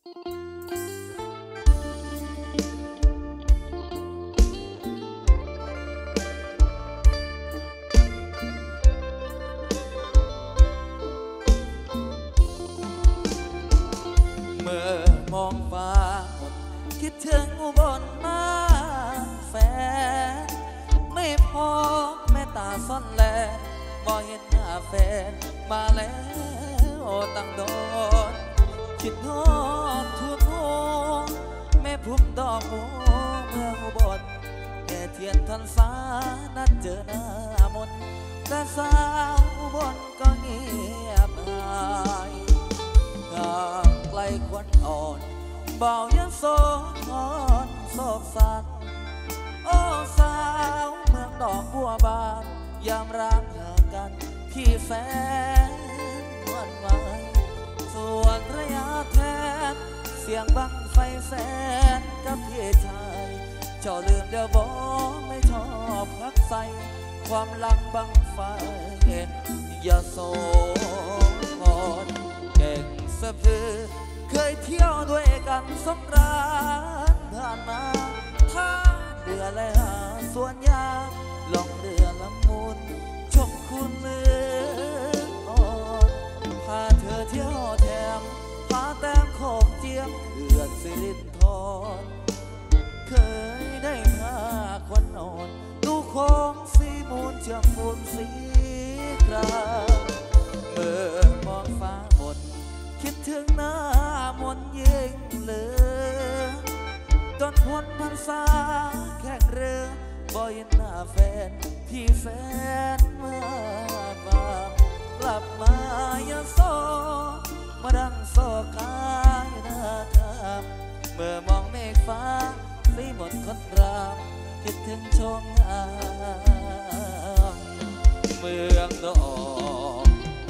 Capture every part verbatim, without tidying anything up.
เมื่อมองฟ้าคิดถึงอุบลมาแฟนไม่พอแม่ตาซ่อนแลบ่เห็นหน้าแฟนมาแล้วตั้งโดนคิดฮอดทุนหัวแม่พุ่มดอกบัวเมืองอุบลแม่เทียนทันฟ้านัดเจอหน้ามนแต่สาวอุบลก็เงียบหายห่างไกลควันอ่อนเบายันโซทอนโศกสันโอ้สาวเมืองดอกบัวบานยามร้างห่างกันพี่แฟนวันไว้ส่วนระยะแทนเสียงบังไฟแสนกับพี่ชายเจ้าลืมเดี๋ยวบอกไม่ชอบพักใส่ความลังบังไฟอย่าโศกพรเก่งสะพือเคยเที่ยวด้วยกันสงกรานต์ผ่านมาท่าเรือและหาสวนยางล่องเรือลำมูลชมคุณเมืองอ่อนพาเธอเที่ยวแถมพาแต้มโขกเจียมเขื่อนสิรินธรเคยได้พาควันอ่อนดูโค้งสีมูลเชื่อมปูนสีกราเมื่อมองฟ้าหมดคิดถึงหน้ามนยิ่งเหลือจนพ้นพรรษาแข่งเรือบ่เห็นหน้าแฟนพี่แฟนมาบางกลับมาอย่าโซมาดังโซกายนะครับเมื่อมองเมฆฟ้าสีหมดคนรามคิดถึงชมงามเมืองดอก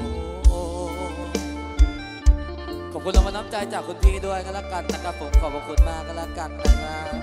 ขอบคุณรางวัลน้ำใจจากคุณพี่ด้วยก็แล้วกันนะครับผมขอบคุณมากก็แล้วกันนะครับ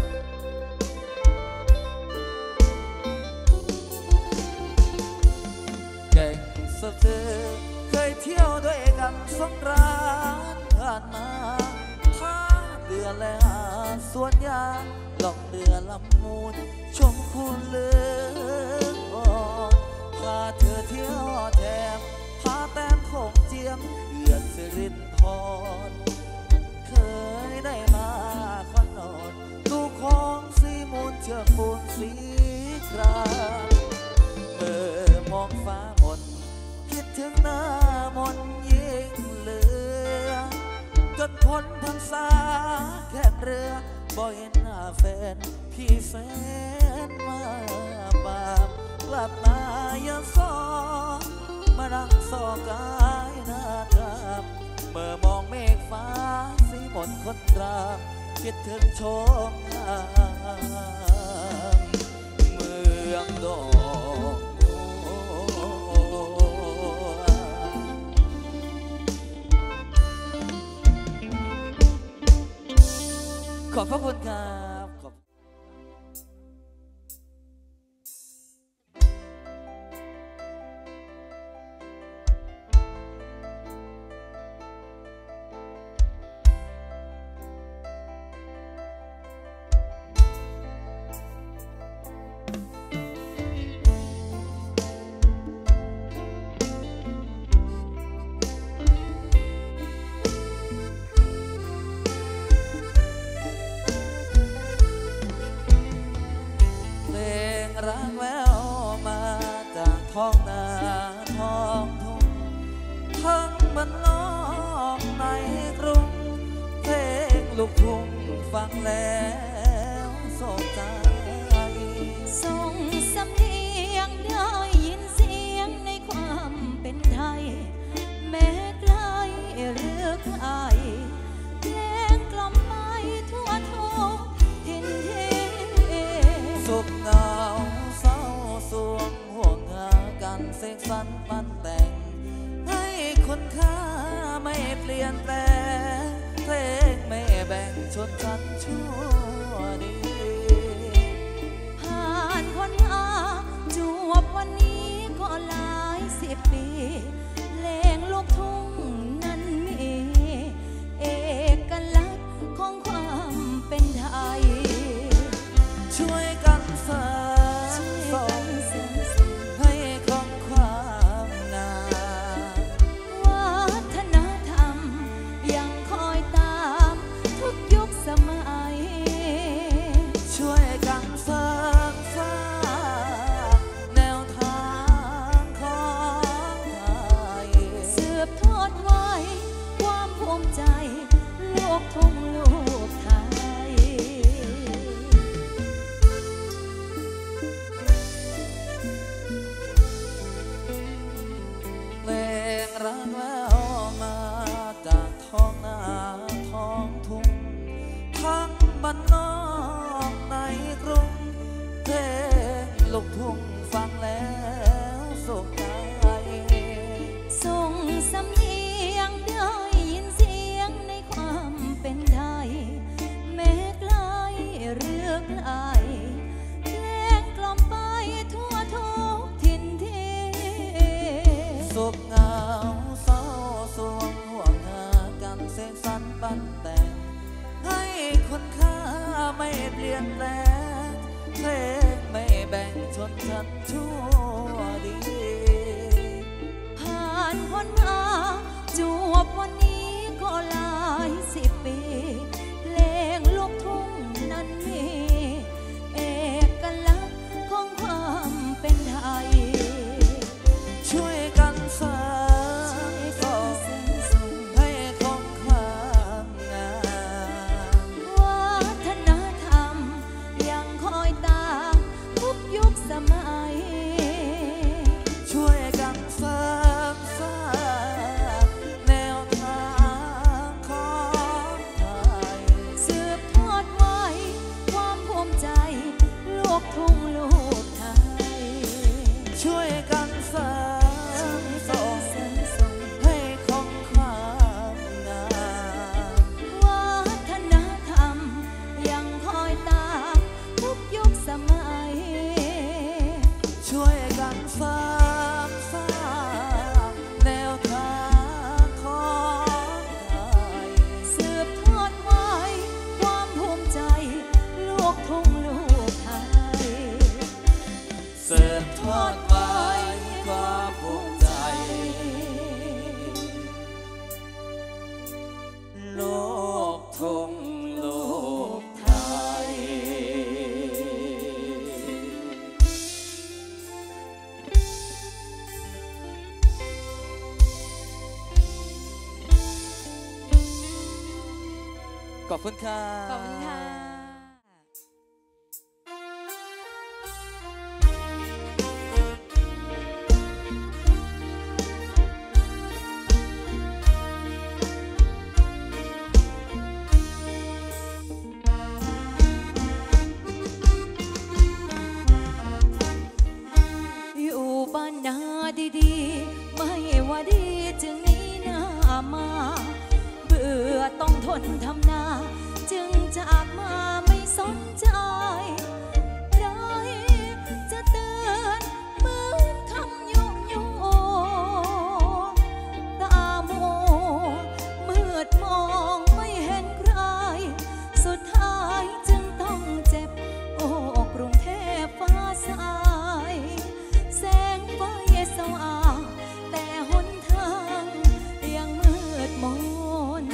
เก่งสุดเคยเที่ยวด้วยกันสงกรานต์ผ่านมาท่าเรือและหาดสวนยางล่องเรือลำมูลชมคุณเลือกอ่อนพาเธอเที่ยวแถมพาแต้มโขงเจียมเขื่อนสิรินธรเคยได้มาควันอ่อนดูคลองสีมูลเชือกปูนสีครามเมื่อมองฟ้าหมดคิดถึงหน้ามนยิ่งเหลือจนพ้นพรรษาแข่งเรือบ่เห็นหน้าแฟนพี่แฟนมาบามกลับมาอย่าซอมาดังซอกายนาทามเมื่อมองเมฆฟ้าสีหมดคนรามคิดถึงโชมงามเมืองดอกขอบพระคุณครับขอบรักแววมาจากท้องนาท้องทุ่งทั้งมันนอกในกรุงเพลงลูกทุ่งฟังแล้วโศกใจส่งสำเนียงได้ยินเสียงในความเป็นไทยแม้ไกลหรือไกลเพลงกล่อมไปทั่วทุกถิ่นที่สุขเหงาเศร้าสวงห่วงหากันเสกสรรปั้นแต่งให้คนค่าไม่เปลี่ยนแปลงเพลงไม่แบ่งชนชั้นชั่วดีผ่านคนหาจวบวันนี้ก็หลายสิบปีเพลงลูกทุ่งนั้นมีเอกบ้านนอกในกรุงเพลงลูกทุ่งฟังแล้วสุขใจส่งสำเนียงได้ยินเสียงในความเป็นไทยแม้ไกลหรือไกลเพลงกล่อมไปทั่วทุกถิ่นที่สุขเหงาเศร้าสวงห่วงหากันเส้นสันปันแต่งให้คนค่าไม่เปลี่ยนแปลงเพลงไม่แบ่งชนชั้นชั่วดีผ่านพ้นมาจวบวันนี้ก็หลายสิบปีเพลงลูกทุ่งนั้นมีเอกลักษณ์ของความเป็นไทยช่วยกันสร้างสรรค์ให้คงความงามวัฒนธรรมยังคอยตามทุกยุคสมัยช่วยกันสร้างสรรค์แนวทางของไทยสืบทอดไว้ความภูมิใจลูกทุ่งลูกไทยช่วยกันสร้างสรรค์ให้คงความงามวัฒนธรรมยังคอยตามทุกยุคสมัยช่วยกันสร้างสรรค์แนวทางของไทยสืบทอดไว้ความภูมิใจลูกทุ่งลูกไทยสืบทอดไว้ความภูมิใจลูกทุ่งลูกไทยขอบคุณค่ะขอบคุณค่ะอยู่บ้านนาดีๆไม่ว่าดีจึงนี้หน้ามาเบื่อต้องทนทำนาจึงจากมาไม่สนใจใครจะเตือนเหมือนคำยุยงตามัวมืดมองไม่เห็นใครสุดท้ายจึงต้องเจ็บโอ้กรุงเทพฟ้าใสแสงไฟสว่างแต่หนทางยังมืดมน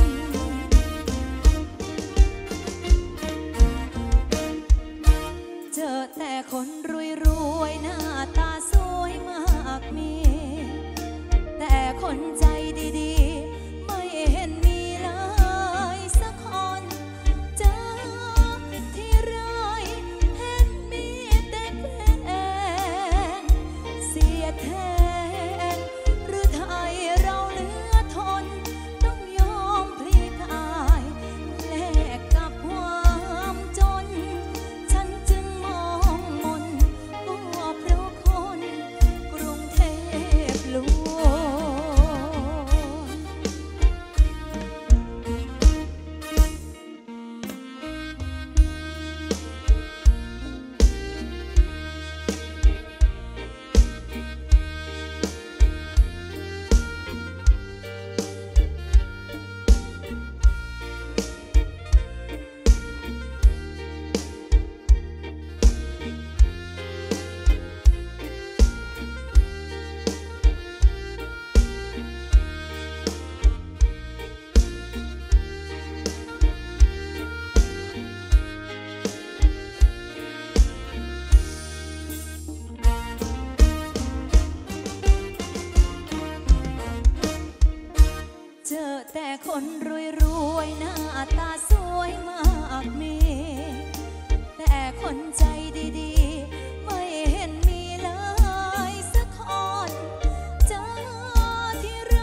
เจอแต่คนรวยรวยหน้าตาสวยมากมีแต่คนใจดีๆไม่เห็นมีเลยสักคนเจอที่ไรเห็นมีแต่แกล้งเสียแทนหรือไทยเราเหลือทนต้องยอมพลีกายแลกกับความจนฉันจึงมองมนก็เพราะคนกรุงเทพลวเจอแต่คนรวยรวยหน้าตาสวยมากมีแต่คนใจดีๆไม่เห็นมีเลยสักคนเจอที่ไร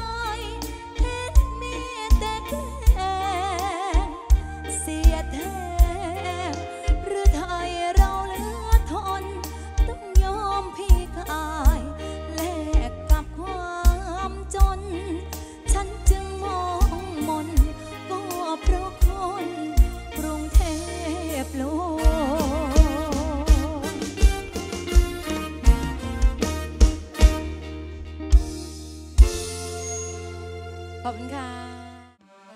เห็นมีแต่แกล้งเสียแท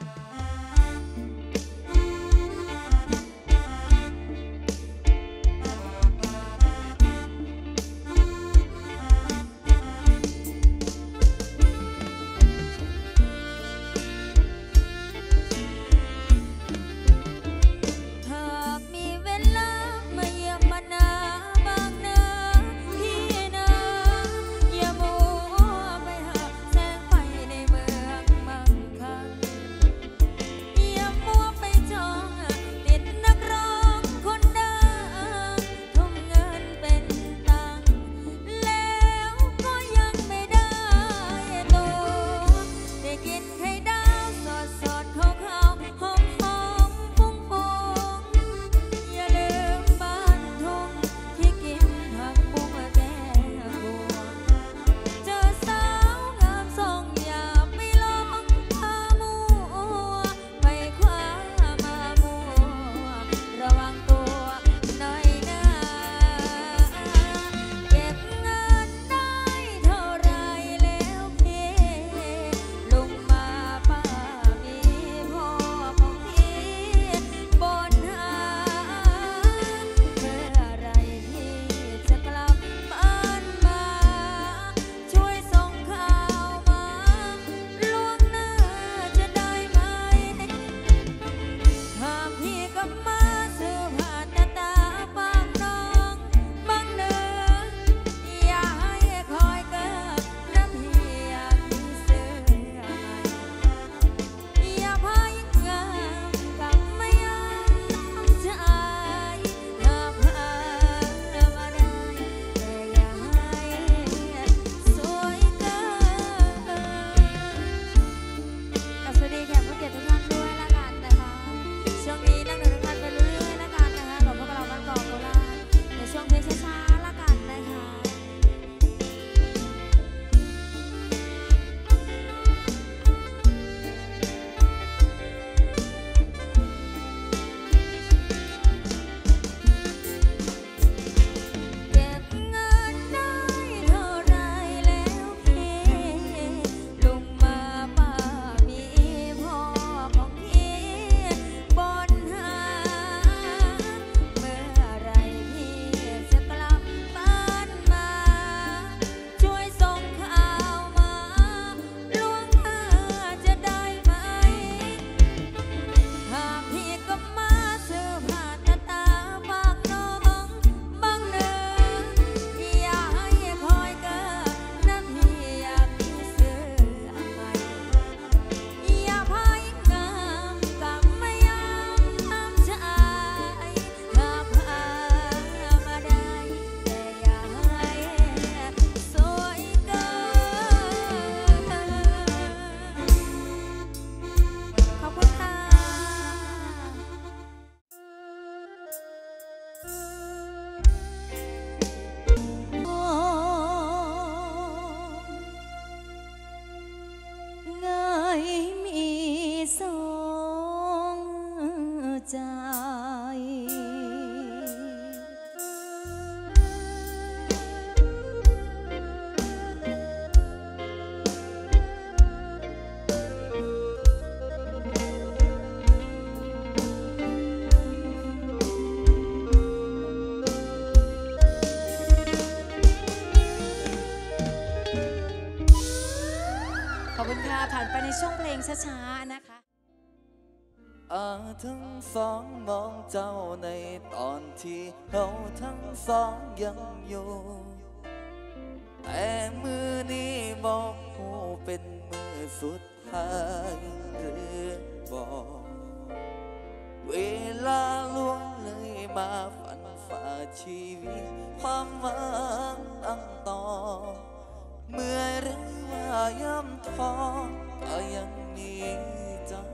ผ่านไปในช่วงเพลงช้าๆนะคะอาทั้งสองมองเจ้าในตอนที่เราทั้งสองยังอยู่แต่มือนี้บอกหูเป็นมือสุดท้ายหรือบอกเวลาล่วงเลยมาฝันฝ่าชีวิตความหวังตั้งต่อเมื่อหรือว่าย่ำท้อก็ยังมีเจ้า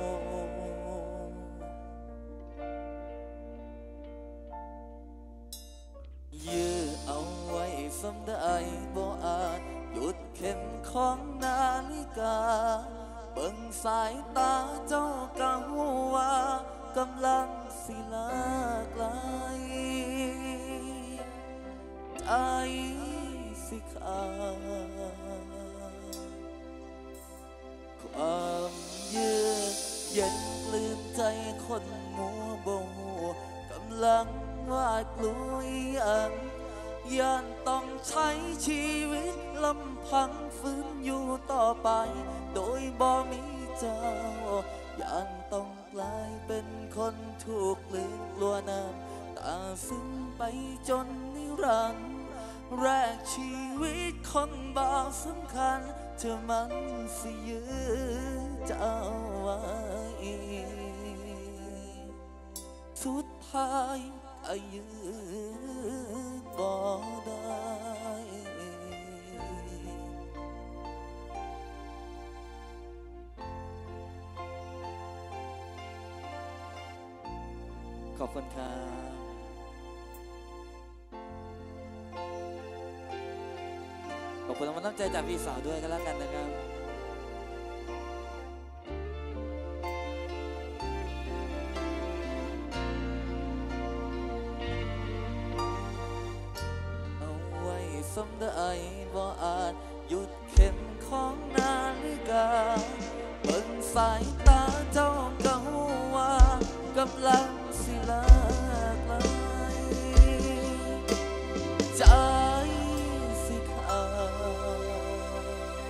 ยื้อเอาไว้สำได้บ่อาจหยุดเข็มของนาฬิกาเบิ่งสายตาเจ้าก็หูว่ากำลังสิลาไกลใจสิขาดความยื้อย็นลืมใจคนมัวโบกำลังว่ากลัวอย่างย่านต้องใช้ชีวิตลำพังฝืนอยู่ต่อไปโดยบ่มีเจ้าย่านต้องกลายเป็นคนถูกลืมกลัวน้ำตาซึ้งไปจนนิรันดร์แรกชีวิตคนบ่สำคัญเธอมันสิยื้อเจ้าไว้สุดท้ายก็ยื้อบ่ได้ขอบคุณครับขอบคุณมันตั้งใจจากพี่สาวด้วยกันแล้วกันนะครับเอาไว้สมได้บ่อาจหยุดเข็มของนาฬิกาเบิ่งสายตาเจ้าก็ฮู้ว่ากำลังสิลากไกลใจสิขาด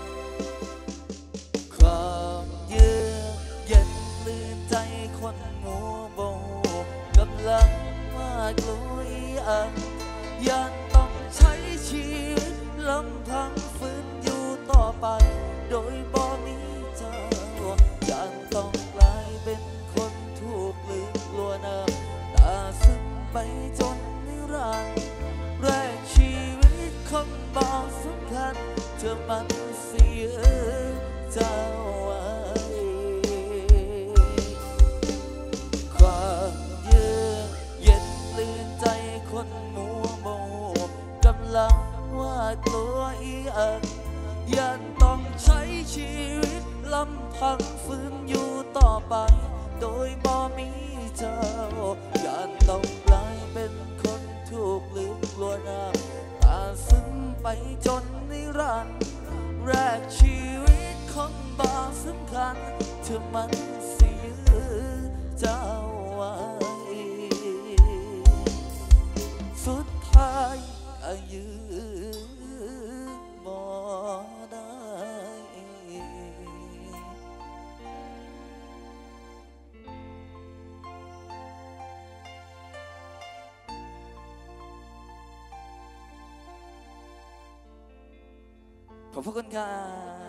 ความเยือกเย็นลืมใจคนมัวโบกำลังว่ากลัวอันยันต้องใช้ชีวิตลำพังฝืนอยู่ต่อไปโดยบ่มีเจ้ายันต้องกลายเป็นคนถูกลืมกลัวน้ำตาซึมไปจนนิรันดร์แรกชีวิตคนบ่สำคัญเธอมันเสียเจ้าไว้ความเยือกเย็นลืมใจคนมัวโบกำลังว่ากลัวอีอันยันต้องใช้ชีวิตลำพังฝืนอยู่ต่อไปโดยบ่มีเจ้ายันต้องกลายเป็นคนถูกลืมกลัวน้ำตาซึมไปจนนิรันดร์แรกชีวิตคนบ่สำคัญเธอมันสิยื้อเจ้าไว้สุดท้ายก็ยื้อบ่ได้ขอบพระคุณครับ